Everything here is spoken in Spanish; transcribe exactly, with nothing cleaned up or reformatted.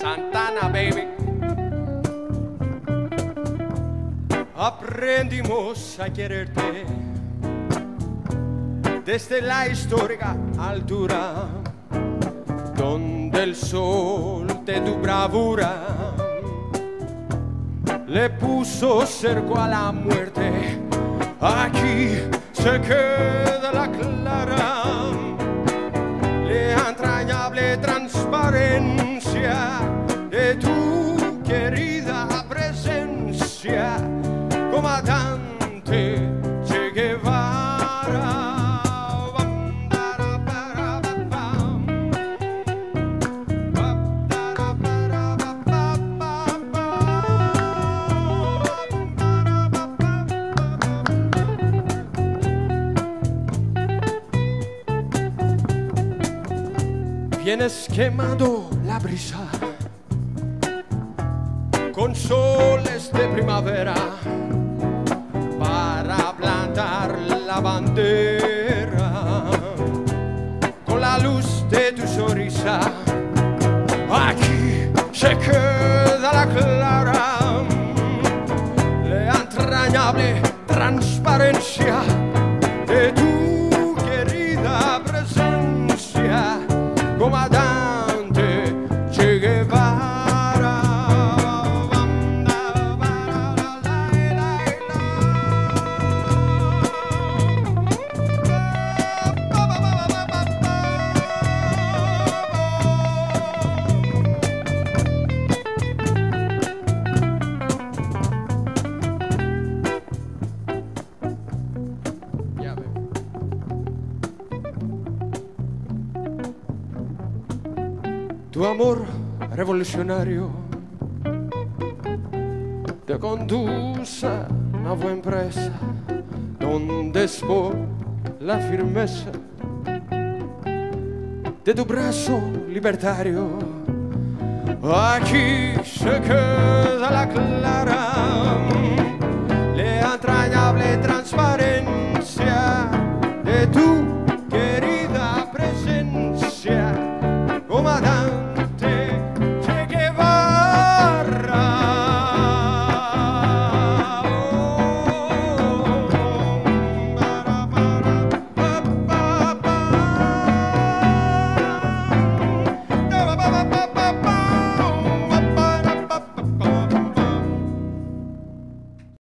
Santana, baby. Aprendimos a quererte desde la histórica altura, donde el sol de tu bravura le puso cerco a la muerte. Aquí se queda la clara, la entrañable transparencia de tu querida presencia, comandante Che Guevara. Vienes quemando la brisa con soles de primavera para plantar la bandera con la luz de tu sonrisa. Aquí se queda la clara, la entrañable transparencia de tu querida presencia, comandante Che Guevara. Tu amor revolucionario te conduce a buena empresa, donde es por la firmeza de tu brazo libertario. Aquí se queda la clara, la entrañable transparencia